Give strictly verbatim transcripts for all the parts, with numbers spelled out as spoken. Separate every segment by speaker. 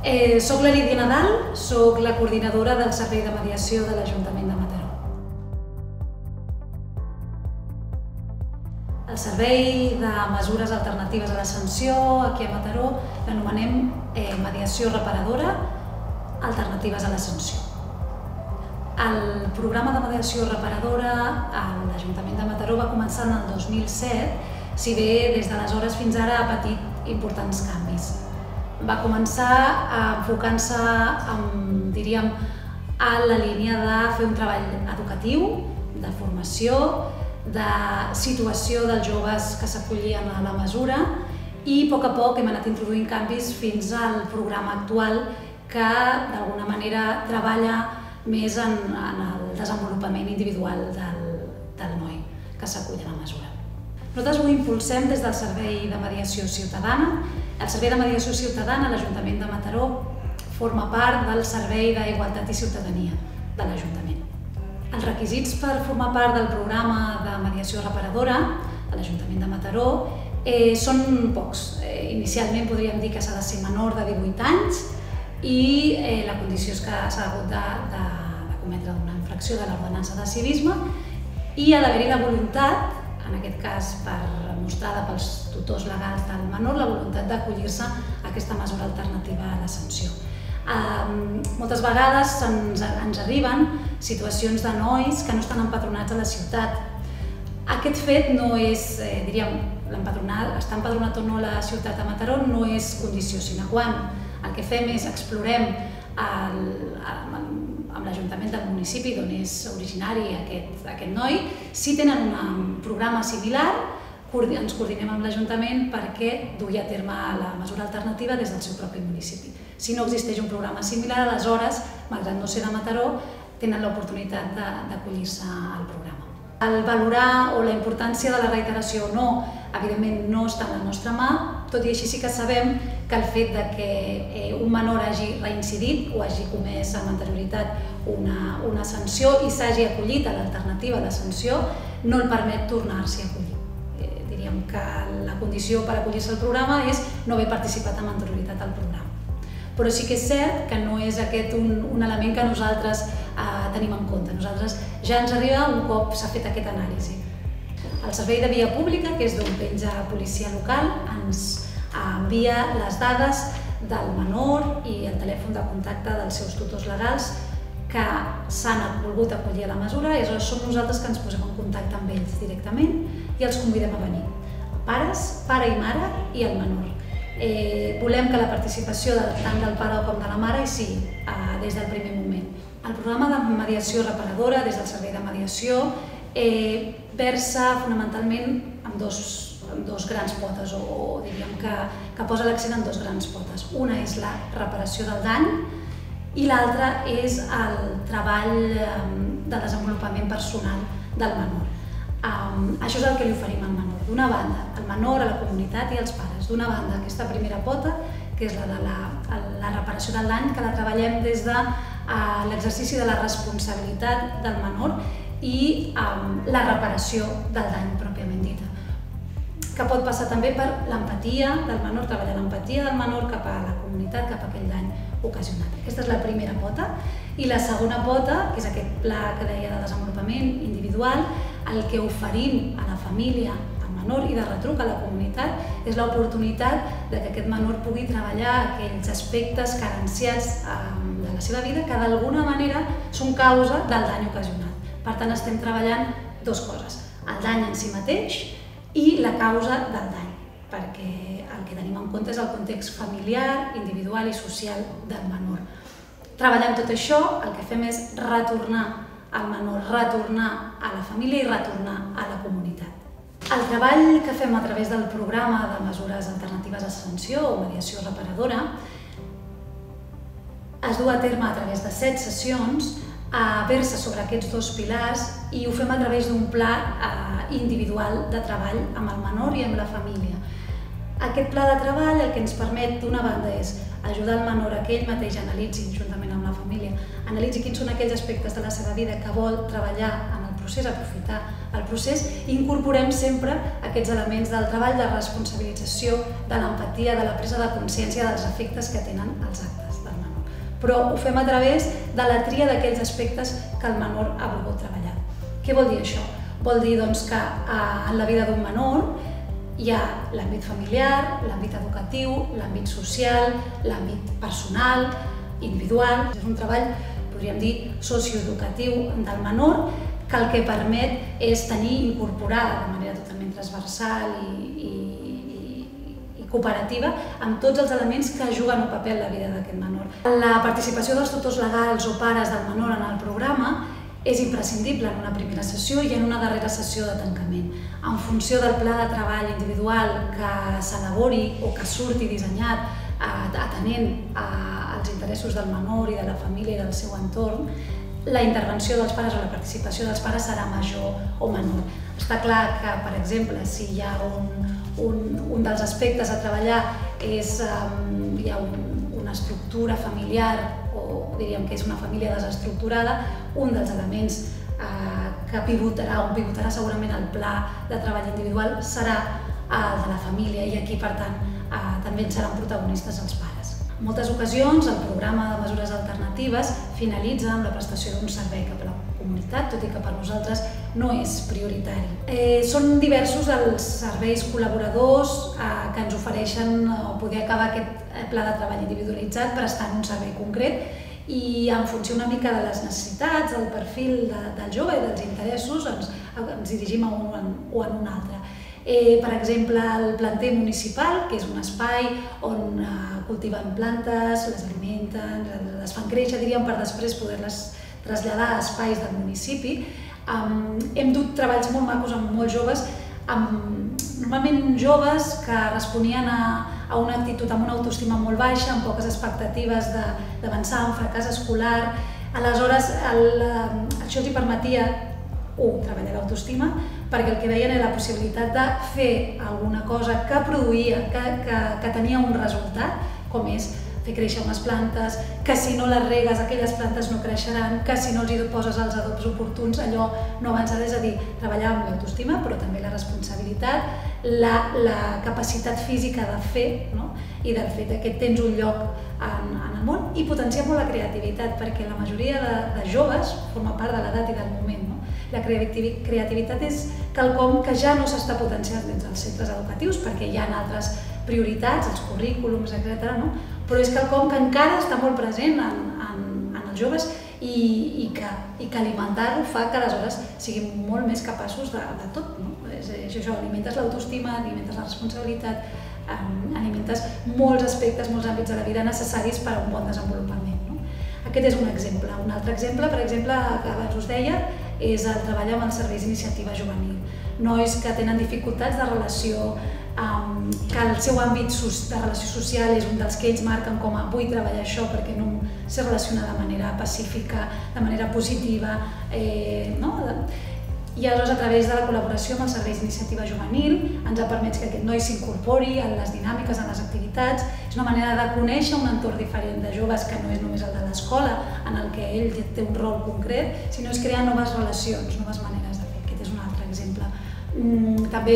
Speaker 1: Soc la Lídia Nadal, soc la coordinadora del Servei de Mediació de l'Ajuntament de Mataró. El Servei de Mesures Alternatives a la Sanció aquí a Mataró l'anomenem Mediació Reparadora Alternatives a la Sanció. El programa de mediació reparadora a l'Ajuntament de Mataró va començar en el dos mil set, si bé des d'aleshores fins ara ha patit importants canvis. Va començar enfocant-se, diríem, a la línia de fer un treball educatiu, de formació, de situació dels joves que s'acollien a la mesura i a poc a poc hem anat introduint canvis fins al programa actual que d'alguna manera treballa més en el desenvolupament individual del noi que s'acull a la mesura. Nosaltres ho impulsem des del Servei de Mediació Ciutadana. El Servei de Mediació Ciutadana a l'Ajuntament de Mataró forma part del Servei d'Igualtat i Ciutadania de l'Ajuntament. Els requisits per formar part del programa de mediació reparadora de l'Ajuntament de Mataró són pocs. Inicialment podríem dir que s'ha de ser menor de divuit anys i la condició és que s'ha hagut de cometre una infracció de l'ordenança de civisme i ha d'haver-hi la voluntat, en aquest cas mostrada pels tutors legals del menor, la voluntat d'acollir-se a aquesta mesura alternativa a la sanció. Moltes vegades ens arriben situacions de nois que no estan empadronats a la ciutat. Aquest fet no és, diríem, estar empadronat o no a la ciutat de Mataró no és condició sine qua non. El que fem és explorem amb l'Ajuntament del municipi d'on és originari aquest noi. Si tenen un programa similar, ens coordinem amb l'Ajuntament perquè dugui a terme la mesura alternativa des del seu propi municipi. Si no existeix un programa similar, aleshores, malgrat no ser de Mataró, tenen l'oportunitat d'acollir-se al programa. El valorar o la importància de la reiteració o no, evidentment no està a la nostra mà, tot i així sí que sabem que el fet que un menor hagi reincidit o hagi comès amb anterioritat una sanció i s'hagi acollit a l'alternativa a la sanció no el permet tornar-s'hi a acollir. Diríem que la condició per acollir-se al programa és no haver participat amb anterioritat al programa. Però sí que és cert que no és aquest un element que nosaltres tenim en compte. Nosaltres ja ens arriba un cop s'ha fet aquesta anàlisi. El Servei de Via Pública, que és d'on penja policia local, ens envia les dades del menor i el telèfon de contacte dels seus tutors legals que s'han volgut acollir a la mesura i aleshores som nosaltres que ens posem en contacte amb ells directament i els convidem a venir. Pares, pare i mare i el menor. Volem que la participació tant del pare com de la mare hi sigui des del primer moment. El programa de mediació reparadora des del Servei de Mediació versa fonamentalment en dos grans potes, o diríem que posa l'accent en dos grans potes. Una és la reparació del dany i l'altra és el treball de desenvolupament personal del menor. Això és el que li oferim al menor. D'una banda, el menor, a la comunitat i als pares. D'una banda, aquesta primera pota, que és la de la reparació del dany, que la treballem des de l'exercici de la responsabilitat del menor i la reparació del dany pròpiament dita, que pot passar també per l'empatia del menor, treballar l'empatia del menor cap a la comunitat, cap a aquell dany ocasionat. Aquesta és la primera pota. I la segona pota, que és aquest pla que deia de desenvolupament individual, el que oferim a la família, al menor i de retruc a la comunitat, és l'oportunitat que aquest menor pugui treballar aquells aspectes carenciats de la seva vida que d'alguna manera són causa del dany ocasionat. Per tant, estem treballant dues coses, el dany en si mateix i la causa del dany, perquè el que tenim en compte és el context familiar, individual i social del menor. Treballant tot això, el que fem és retornar al menor, retornar a la família i retornar a la comunitat. El treball que fem a través del programa de mesures alternatives a sanció o mediació reparadora es du a terme a través de set sessions a versa sobre aquests dos pilars i ho fem a través d'un pla individual de treball amb el menor i amb la família. Aquest pla de treball el que ens permet, d'una banda, és ajudar el menor a que ell mateix analitzi, juntament amb la família, analitzi quins són aquells aspectes de la seva vida que vol treballar en el procés, aprofitar el procés, i incorporem sempre aquests elements del treball de responsabilització, de l'empatia, de la presa de consciència dels efectes que tenen els actes. però ho fem a través de la tria d'aquells aspectes que el menor ha volgut treballar. Què vol dir això? Vol dir doncs, que en la vida d'un menor hi ha l'àmbit familiar, l'àmbit educatiu, l'àmbit social, l'àmbit personal, individual. És un treball, podríem dir, socioeducatiu del menor, que el que permet és tenir, incorporar de manera totalment transversal i, i, i cooperativa amb tots els elements que juguen un paper en la vida d'aquest menor. La participació dels tutors legals o pares del menor en el programa és imprescindible en una primera sessió i en una darrera sessió de tancament. En funció del pla de treball individual que s'elabori o que surti dissenyat atenent als interessos del menor i de la família i del seu entorn, la intervenció dels pares o la participació dels pares serà major o menor. Està clar que, per exemple, si hi ha un, un, un dels aspectes a treballar és um, hi ha un, una estructura familiar o diríem que és una família desestructurada, un dels elements eh, que pivotarà o pivotarà segurament el pla de treball individual serà el de la família i aquí, per tant, eh, també en seran protagonistes els pares. En moltes ocasions, el programa de mesures alternatives finalitza amb la prestació d'un servei cap a la comunitat, tot i que per nosaltres no és prioritari. Eh, són diversos els serveis col·laboradors eh, que ens ofereixen o poder acabar aquest pla de treball individualitzat prestant un servei concret i en funció una mica de les necessitats, del perfil de, del jove i dels interessos ens, ens dirigim a un o en, o en un altre. Eh, per exemple, el planter municipal, que és un espai on eh, cultiven plantes, les alimenten, les fan créixer, diríem, per després poder-les traslladar a espais del municipi. Um, hem dut treballs molt macos amb molts joves, amb, normalment joves que responien a, a una actitud amb una autoestima molt baixa, amb poques expectatives d'avançar, un fracàs escolar. Aleshores, el, això els hi permetia un, treballar l'autoestima, perquè el que veien era la possibilitat de fer alguna cosa que produïa, que, que, que tenia un resultat, com és fer créixer unes plantes, que si no les regues aquelles plantes no creixeran, que si no els hi poses els adobs oportuns allò no avançarà, és a dir, treballar amb l'autoestima però també la responsabilitat, la, la capacitat física de fer, no? I del fet que tens un lloc en, en el món i potenciar molt la creativitat perquè la majoria de, de joves forma part de l'edat i del moment. No? La creativitat és quelcom que ja no s'està potenciant dins dels centres educatius perquè hi ha altres prioritats, els currículums, etcètera. No? Però és quelcom que encara està molt present en, en, en els joves i, i que, i que alimentar-lo fa que aleshores siguin molt més capaços de, de tot. No? És, és això, alimentes l'autoestima, alimentes la responsabilitat, um, alimentes molts aspectes, molts àmbits de la vida necessaris per a un bon desenvolupament. No? Aquest és un exemple. Un altre exemple, per exemple, que abans us deia, és el treball amb els serveis d'iniciativa juvenil. Nois que tenen dificultats de relació, um, que el seu àmbit de relació social és un dels que ells marquen com a vull treballar això perquè no sé relacionar de manera pacífica, de manera positiva, eh, no? I aleshores, a través de la col·laboració amb els serveis d'iniciativa juvenil, ens ha permès que aquest noi s'incorpori en les dinàmiques, en les activitats. És una manera de conèixer un entorn diferent de joves que no és només el de l'escola, en el que ell té un rol concret, sinó és crear noves relacions, noves maneres de fer. Aquest és un altre exemple. També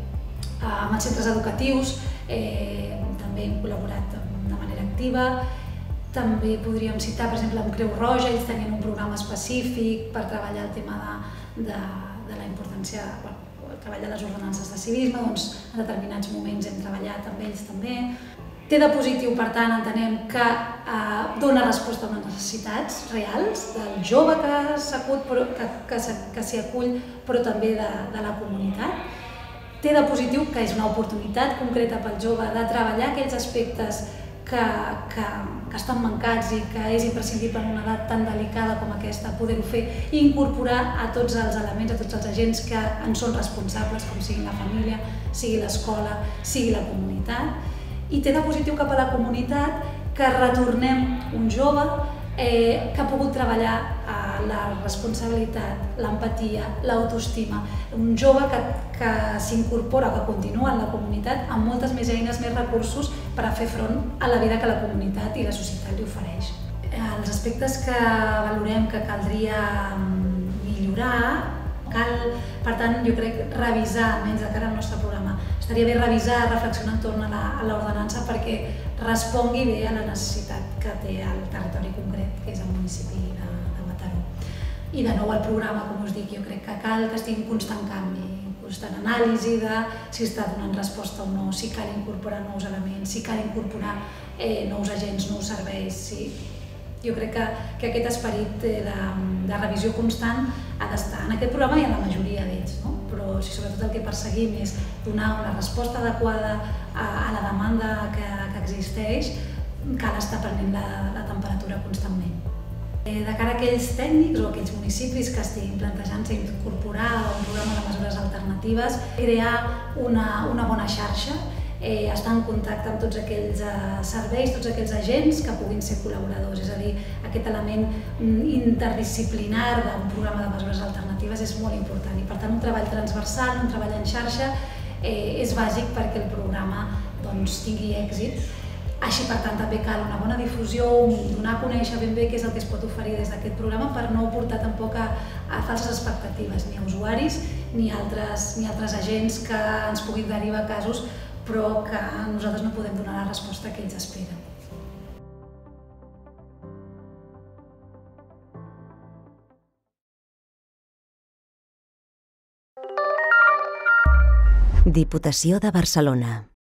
Speaker 1: amb els centres educatius eh, també hem col·laborat de manera activa. També podríem citar, per exemple, amb Creu Roja, ells tenien un programa específic per treballar el tema de, de, de la importància, bueno, el treball de les ordenances de civisme, doncs en determinats moments hem treballat amb ells també. Té de positiu, per tant, entenem que eh, dona resposta a unes necessitats reals del jove que s'acull, que, que, que s'hi acull, però també de, de la comunitat. Té de positiu que és una oportunitat concreta pel jove de treballar aquells aspectes que, que, que estan mancats i que és imprescindible en una edat tan delicada com aquesta poder-ho fer i incorporar a tots els elements, a tots els agents que en són responsables, com sigui la família, sigui l'escola, sigui la comunitat. I té de positiu cap a la comunitat que retornem un jove eh, que ha pogut treballar eh, la responsabilitat, l'empatia, l'autoestima. Un jove que, que s'incorpora, que continua en la comunitat amb moltes més eines, més recursos per a fer front a la vida que la comunitat i la societat li ofereix. Els aspectes que valorem que caldria millorar, cal, per tant, jo crec, revisar, almenys de cara al nostre programa, estaria bé revisar, reflexionar entorn a l'ordenança perquè respongui bé a la necessitat que té el territori concret, que és el municipi de, de Mataró. I de nou el programa, com us dic, jo crec que cal que estigui en constant canvi, constant anàlisi de si està donant resposta o no, si cal incorporar nous elements, si cal incorporar eh, nous agents, nous serveis. Sí. Jo crec que, que aquest esperit de, de revisió constant ha d'estar en aquest programa i en la majoria d'ells, no? Però si sobretot el que perseguim és donar una resposta adequada a, a la demanda que, que existeix, cal estar prenent la, la temperatura constantment. De cara a aquells tècnics o aquells municipis que estiguin plantejant-se incorporar un programa de mesures alternatives, crear una, una bona xarxa, eh, estar en contacte amb tots aquells eh, serveis, tots aquells agents que puguin ser col·laboradors, és a dir, aquest element interdisciplinar d'un programa de mesures alternatives és molt important i per tant un treball transversal, un treball en xarxa eh, és bàsic perquè el programa doncs, tingui èxit. Així, per tant, també cal una bona difusió, donar a conèixer ben bé què és el que es pot oferir des d'aquest programa per no portar tampoc a, a falses expectatives, ni a usuaris ni a altres, ni a altres agents que ens puguin derivar casos, però que nosaltres no podem donar la resposta que ells esperen.
Speaker 2: Diputació de Barcelona.